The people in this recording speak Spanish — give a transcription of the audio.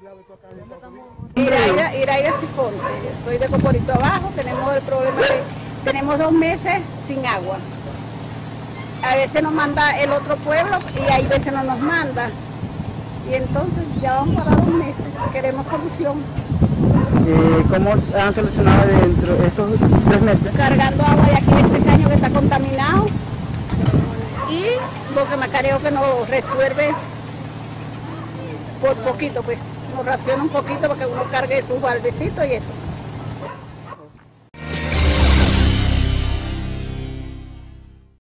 Iraida Cifonte, soy de Coporito Abajo, tenemos el problema de, tenemos 2 meses sin agua. A veces nos manda el otro pueblo y hay veces no nos manda. Y entonces ya vamos para 2 meses, queremos solución. ¿Cómo han solucionado dentro de estos 3 meses? Cargando agua de aquí de este caño que está contaminado y lo que Macareo que nos resuelve por poquito, pues nos raciona un poquito para que uno cargue sus baldecitos y eso.